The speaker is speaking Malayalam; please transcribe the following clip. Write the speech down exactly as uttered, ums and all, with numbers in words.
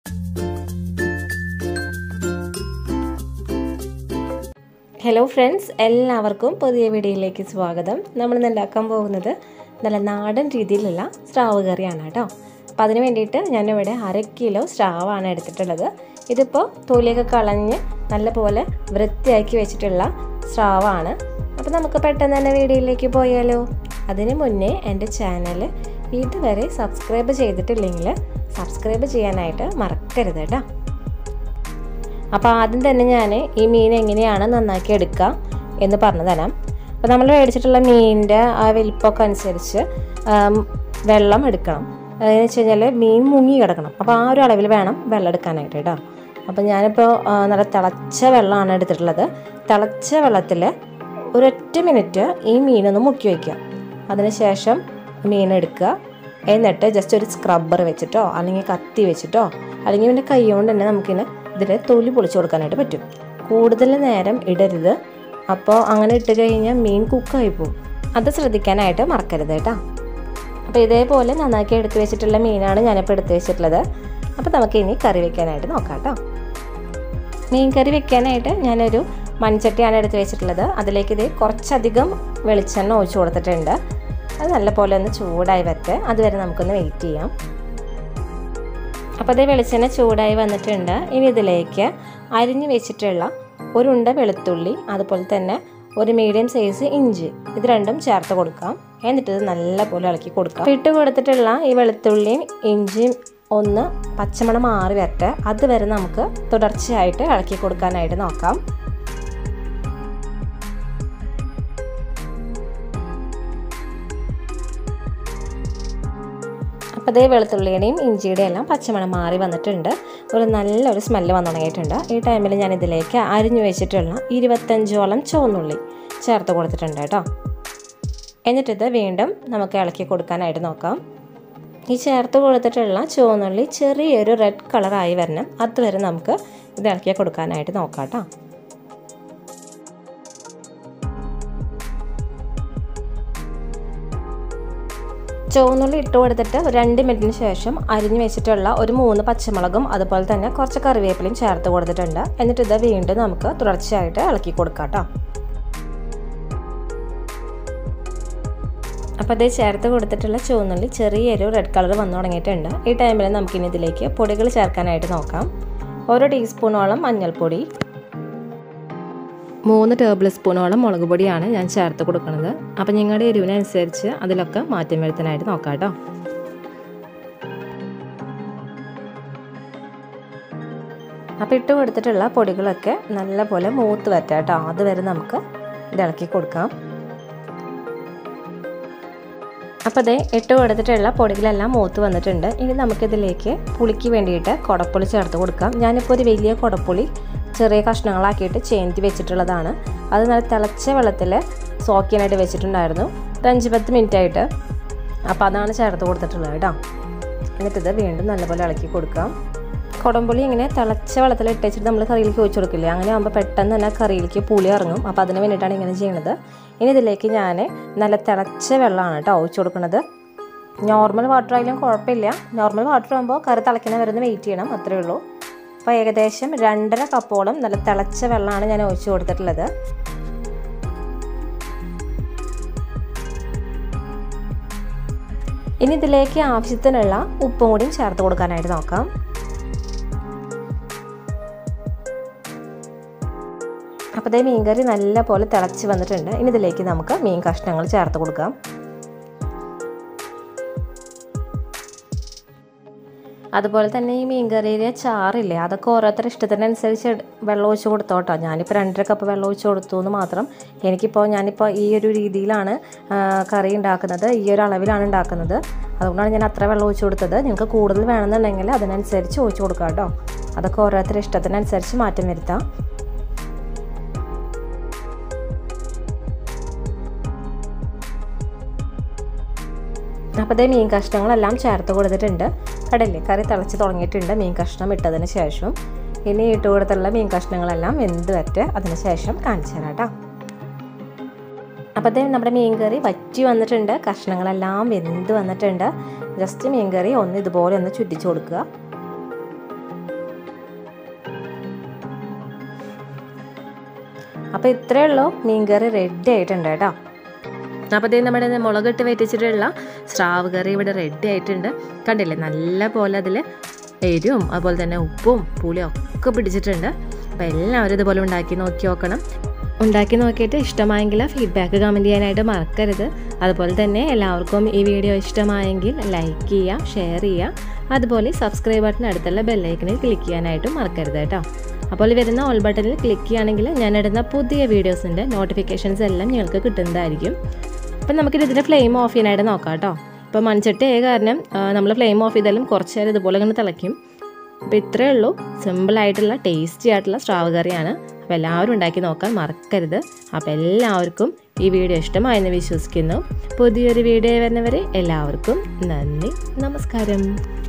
ഹലോ ഫ്രണ്ട്സ്, എല്ലാവർക്കും പുതിയ വീഡിയോയിലേക്ക് സ്വാഗതം. നമ്മളിന്ന് ഉണ്ടാക്കാൻ പോകുന്നത് നല്ല നാടൻ രീതിയിലുള്ള സ്രാവ് കറിയാണ് കേട്ടോ. അപ്പോൾ അതിന് വേണ്ടിയിട്ട് ഞാനിവിടെ അര കിലോ സ്രാവാണ് എടുത്തിട്ടുള്ളത്. ഇതിപ്പോൾ തൊലിയൊക്കെ കളഞ്ഞ് നല്ലപോലെ വൃത്തിയാക്കി വെച്ചിട്ടുള്ള സ്രാവാണ്. അപ്പോൾ നമുക്ക് പെട്ടെന്ന് തന്നെ വീഡിയോയിലേക്ക് പോയാലോ. അതിന് മുന്നേ എൻ്റെ ചാനൽ ഇതുവരെ സബ്സ്ക്രൈബ് ചെയ്തിട്ടില്ലെങ്കിൽ സബ്സ്ക്രൈബ് ചെയ്യാനായിട്ട് മറക്കരുത് കേട്ടോ. അപ്പോൾ ആദ്യം തന്നെ ഞാൻ ഈ മീൻ എങ്ങനെയാണ് നന്നാക്കി എടുക്കുക എന്ന് പറഞ്ഞു തരാം. അപ്പോൾ നമ്മൾ മേടിച്ചിട്ടുള്ള മീനിൻ്റെ ആ വലിപ്പമൊക്കെ അനുസരിച്ച് വെള്ളം എടുക്കണം. അതെന്ന് വെച്ച് കഴിഞ്ഞാൽ മീൻ മുങ്ങി കിടക്കണം. അപ്പോൾ ആ ഒരു അളവിൽ വേണം വെള്ളം എടുക്കാനായിട്ട് കേട്ടോ. അപ്പോൾ ഞാനിപ്പോൾ നല്ല തിളച്ച വെള്ളമാണ് എടുത്തിട്ടുള്ളത്. തിളച്ച വെള്ളത്തിൽ ഒരൊറ്റ മിനിറ്റ് ഈ മീനൊന്ന് മുക്കി വയ്ക്കുക. അതിനുശേഷം മീൻ എടുക്കുക. എന്നിട്ട് ജസ്റ്റ് ഒരു സ്ക്രബ്ബർ വെച്ചിട്ടോ അല്ലെങ്കിൽ കത്തി വെച്ചിട്ടോ അല്ലെങ്കിൽ പിന്നെ കൈ കൊണ്ട് തന്നെ നമുക്കിന് ഇതിൽ തൊലി പൊളിച്ചു കൊടുക്കാനായിട്ട് പറ്റും. കൂടുതൽ നേരം ഇടരുത്. അപ്പോൾ അങ്ങനെ ഇട്ട് കഴിഞ്ഞാൽ മീൻ കുക്കായി പോകും. അത് ശ്രദ്ധിക്കാനായിട്ട് മറക്കരുത് കേട്ടോ. അപ്പോൾ ഇതേപോലെ നന്നാക്കി എടുത്ത് വെച്ചിട്ടുള്ള മീനാണ് ഞാനിപ്പോൾ എടുത്ത് വെച്ചിട്ടുള്ളത്. അപ്പോൾ നമുക്ക് ഇനി കറി വെക്കാനായിട്ട് നോക്കാം കേട്ടോ. മീൻ കറി വെക്കാനായിട്ട് ഞാനൊരു മൺചട്ടിയാണ് എടുത്ത് വെച്ചിട്ടുള്ളത്. അതിലേക്ക് ഇത് കുറച്ചധികം വെളിച്ചെണ്ണ ഒഴിച്ച് കൊടുത്തിട്ടുണ്ട്. അത് നല്ലപോലെ ഒന്ന് ചൂടായി വരട്ടെ. അതുവരെ നമുക്കൊന്ന് വെയിറ്റ് ചെയ്യാം. അപ്പോൾ അതേ വെളിച്ചെണ്ണ ചൂടായി വന്നിട്ടുണ്ട്. ഇനി ഇതിലേക്ക് അരിഞ്ഞു വെച്ചിട്ടുള്ള ഒരു ഉണ്ട വെളുത്തുള്ളി, അതുപോലെ തന്നെ ഒരു മീഡിയം സൈസ് ഇഞ്ചി, ഇത് രണ്ടും ചേർത്ത് കൊടുക്കാം. എന്നിട്ട് ഇത് നല്ലപോലെ ഇളക്കി കൊടുക്കാം. ഇട്ട് കൊടുത്തിട്ടുള്ള ഈ വെളുത്തുള്ളിയും ഇഞ്ചിയും ഒന്ന് പച്ചമണം മാറി വരട്ടെ. അതുവരെ നമുക്ക് തുടർച്ചയായിട്ട് ഇളക്കി കൊടുക്കാനായിട്ട് നോക്കാം. അപ്പോൾ അതേ വെളുത്തുള്ളിയുടെയും ഇഞ്ചിയുടെയും എല്ലാം പച്ചമണം മാറി വന്നിട്ടുണ്ട്. ഒരു നല്ലൊരു സ്മെല്ല് വന്നു തുടങ്ങിയിട്ടുണ്ട്. ഈ ടൈമിൽ ഞാൻ ഇതിലേക്ക് അരിഞ്ഞു വെച്ചിട്ടുള്ള ഇരുപത്തഞ്ചോളം ചുവന്നുള്ളി ചേർത്ത് കൊടുത്തിട്ടുണ്ട് കേട്ടോ. എന്നിട്ടിത് വീണ്ടും നമുക്ക് ഇളക്കി കൊടുക്കാനായിട്ട് നോക്കാം. ഈ ചേർത്ത് കൊടുത്തിട്ടുള്ള ചുവന്നുള്ളി ചെറിയൊരു റെഡ് കളറായി വരണം. അതുവരെ നമുക്ക് ഇത് ഇളക്കി കൊടുക്കാനായിട്ട് നോക്കാം കേട്ടോ. ചുവന്നുള്ളി ഇട്ട് കൊടുത്തിട്ട് ഒരു രണ്ട് മിനിറ്റിന് ശേഷം അരിഞ്ഞു വെച്ചിട്ടുള്ള ഒരു മൂന്ന് പച്ചമുളകും അതുപോലെ തന്നെ കുറച്ച് കറിവേപ്പിലയും ചേർത്ത് കൊടുത്തിട്ടുണ്ട്. എന്നിട്ട് ഇത് വീണ്ടും നമുക്ക് തുടർച്ചയായിട്ട് ഇളക്കി കൊടുക്കാം കേട്ടോ. അപ്പോൾ ഇത് ചേർത്ത് കൊടുത്തിട്ടുള്ള ചുവന്നുള്ളി ചെറിയൊരു റെഡ് കളർ വന്നു തുടങ്ങിയിട്ടുണ്ട്. ഈ ടൈമിൽ നമുക്കിനി ഇതിലേക്ക് പൊടികൾ ചേർക്കാനായിട്ട് നോക്കാം. ഓരോ ടീസ്പൂണോളം മഞ്ഞൾപ്പൊടി, മൂന്ന് ടേബിൾ സ്പൂണോളം മുളക് പൊടിയാണ് ഞാൻ ചേർത്ത് കൊടുക്കുന്നത്. അപ്പം നിങ്ങളുടെ എരിവിനനുസരിച്ച് അതിലൊക്കെ മാറ്റം വരുത്താനായിട്ട് നോക്കാം കേട്ടോ. അപ്പം ഇട്ട് കൊടുത്തിട്ടുള്ള പൊടികളൊക്കെ നല്ലപോലെ മൂത്ത് വരട്ടെ കേട്ടോ. അതുവരെ നമുക്ക് ഇത് ഇളക്കി കൊടുക്കാം. അപ്പോൾ അതേ ഇട്ട് കൊടുത്തിട്ടുള്ള പൊടികളെല്ലാം മൂത്ത് വന്നിട്ടുണ്ട്. ഇനി നമുക്കിതിലേക്ക് പുളിക്ക് വേണ്ടിയിട്ട് കൊടപ്പുളി ചേർത്ത് കൊടുക്കാം. ഞാനിപ്പോൾ ഒരു വലിയ കൊടപ്പുളി ചെറിയ കഷ്ണങ്ങളാക്കിയിട്ട് ചേന്തി വെച്ചിട്ടുള്ളതാണ്. അത് നല്ല തിളച്ച വെള്ളത്തിൽ സോക്ക് ചെയ്യാനായിട്ട് വെച്ചിട്ടുണ്ടായിരുന്നു ഒരു അഞ്ച് പത്ത് മിനിറ്റ് ആയിട്ട്. അപ്പോൾ അതാണ് ചേർത്ത് കൊടുത്തിട്ടുള്ളത് കേട്ടോ. എന്നിട്ടിത് വീണ്ടും നല്ലപോലെ ഇളക്കി കൊടുക്കാം. കൊടംപുളി ഇങ്ങനെ തിളച്ച വെള്ളത്തിൽ ഇട്ട് വെച്ചിട്ട് നമ്മൾ കറിയിലേക്ക് ഒഴിച്ച് കൊടുക്കില്ലേ, അങ്ങനെ ആകുമ്പോൾ പെട്ടെന്ന് തന്നെ കറിയിലേക്ക് പുളി ഇറങ്ങും. അപ്പോൾ അതിന് വേണ്ടിയിട്ടാണ് ഇങ്ങനെ ചെയ്യുന്നത്. ഇനി ഇതിലേക്ക് ഞാൻ നല്ല തിളച്ച വെള്ളമാണ് കേട്ടോ ഒഴിച്ച് കൊടുക്കുന്നത്. നോർമൽ വാട്ടർ ആയാലും കുഴപ്പമില്ല. നോർമൽ വാട്ടർ ആകുമ്പോൾ കറി തിളയ്ക്കുന്ന വരുന്ന വെയിറ്റ് ചെയ്യണം, അത്രയേ ഉള്ളൂ. അപ്പോൾ ഏകദേശം രണ്ടര കപ്പോളം നല്ല തിളച്ച വെള്ളമാണ് ഞാൻ ഒഴിച്ച് കൊടുത്തിട്ടുള്ളത്. ഇനി ഇതിലേക്ക് ആവശ്യത്തിനുള്ള ഉപ്പും കൂടിയും ചേർത്ത് കൊടുക്കാനായിട്ട് നോക്കാം. അപ്പോൾ ഇതേ മീൻ കറി നല്ല പോലെ തിളച്ച് വന്നിട്ടുണ്ട്. ഇനി ഇതിലേക്ക് നമുക്ക് മീൻ കഷ്ണങ്ങൾ ചേർത്ത് കൊടുക്കാം. അതുപോലെ തന്നെ ഈ മീൻ കറിയിലെ ചാറില്ലേ, അതൊക്കെ ഓരോരുത്തരുടെ ഇഷ്ടത്തിനനുസരിച്ച് വെള്ളം ഒഴിച്ച് കൊടുത്തോട്ടോ. ഞാനിപ്പോൾ രണ്ടര കപ്പ് വെള്ളം ഒഴിച്ച് കൊടുത്തു എന്ന് മാത്രം. എനിക്കിപ്പോൾ ഞാനിപ്പോൾ ഈ ഒരു രീതിയിലാണ് കറി ഉണ്ടാക്കുന്നത്, ഈ ഒരു അളവിലാണ് ഉണ്ടാക്കുന്നത്. അതുകൊണ്ടാണ് ഞാൻ അത്ര വെള്ളം ഒഴിച്ച് കൊടുത്തത്. നിങ്ങൾക്ക് കൂടുതൽ വേണമെന്നുണ്ടെങ്കിൽ അതിനനുസരിച്ച് ഒഴിച്ച് കൊടുക്കാം കേട്ടോ. അതൊക്കെ ഓരോരുത്തരുടെ ഇഷ്ടത്തിനനുസരിച്ച് മാറ്റം വരുത്താം. അപ്പോൾ ഇതേ മീൻ കഷ്ണങ്ങളെല്ലാം ചേർത്ത് കൊടുത്തിട്ടുണ്ട്. കടലിൽ കറി തിളച്ച് തുടങ്ങിയിട്ടുണ്ട് മീൻ കഷ്ണം ഇട്ടതിന് ശേഷം. ഇനി ഇട്ട് കൊടുത്തുള്ള മീൻ കഷ്ണങ്ങളെല്ലാം വെന്ത് വരട്ടെ. അതിന് ശേഷം കാണിച്ചു തരാം കേട്ടോ. അപ്പോൾ അതേ നമ്മുടെ മീൻ കറി വറ്റി വന്നിട്ടുണ്ട്. കഷ്ണങ്ങളെല്ലാം വെന്ത് വന്നിട്ടുണ്ട്. ജസ്റ്റ് മീൻ കറി ഒന്ന് ഇതുപോലെ ഒന്ന് ചുറ്റിച്ച് കൊടുക്കുക. അപ്പോൾ ഇത്രയേ ഉള്ളൂ മീൻകറി റെഡി ആയിട്ടുണ്ട് കേട്ടോ. അപ്പോൾ ഇതേ നമ്മുടെ മുളകിട്ട് വറ്റിച്ചിട്ടുള്ള സ്രാവ് കറി ഇവിടെ റെഡി ആയിട്ടുണ്ട്. കണ്ടില്ലേ, നല്ല പോലെ അതിൽ എരിവും അതുപോലെ തന്നെ ഉപ്പും പുളിയും ഒക്കെ പിടിച്ചിട്ടുണ്ട്. അപ്പോൾ എല്ലാവരും ഇതുപോലെ ഉണ്ടാക്കി നോക്കി നോക്കണം. ഉണ്ടാക്കി നോക്കിയിട്ട് ഇഷ്ടമായെങ്കിൽ ഫീഡ്ബാക്ക് കമൻറ്റ് ചെയ്യാനായിട്ട് മറക്കരുത്. അതുപോലെ തന്നെ എല്ലാവർക്കും ഈ വീഡിയോ ഇഷ്ടമായെങ്കിൽ ലൈക്ക് ചെയ്യുക, ഷെയർ ചെയ്യുക, അതുപോലെ സബ്സ്ക്രൈബ് ബട്ടൺ അടുത്തുള്ള ബെല്ലൈക്കണിൽ ക്ലിക്ക് ചെയ്യാനായിട്ടും മറക്കരുത് കേട്ടോ. അപ്പോൾ വരുന്ന ഓൾ ബട്ടണിൽ ക്ലിക്ക് ചെയ്യുകയാണെങ്കിൽ ഞാനിടുന്ന പുതിയ വീഡിയോസിൻ്റെ നോട്ടിഫിക്കേഷൻസ് എല്ലാം നിങ്ങൾക്ക് കിട്ടുന്നതായിരിക്കും. അപ്പം നമുക്കിത് ഇതിൻ്റെ ഫ്ലെയിം ഓഫ് ചെയ്യാനായിട്ട് നോക്കാം കേട്ടോ. ഇപ്പോൾ മൺചട്ടി ആയ കാരണം നമ്മൾ ഫ്ലെയിം ഓഫ് ചെയ്താലും കുറച്ച് നേരം ഇതുപോലെ ഇങ്ങനെ തിളയ്ക്കും. അപ്പോൾ ഇത്രയേ ഉള്ളൂ, സിമ്പിളായിട്ടുള്ള ടേസ്റ്റി ആയിട്ടുള്ള സ്രാവ് കറിയാണ്. അപ്പോൾ എല്ലാവരും ഉണ്ടാക്കി നോക്കാൻ മറക്കരുത്. അപ്പോൾ എല്ലാവർക്കും ഈ വീഡിയോ ഇഷ്ടമായെന്ന് വിശ്വസിക്കുന്നു. പുതിയൊരു വീഡിയോ വരുന്നവരെ എല്ലാവർക്കും നന്ദി, നമസ്കാരം.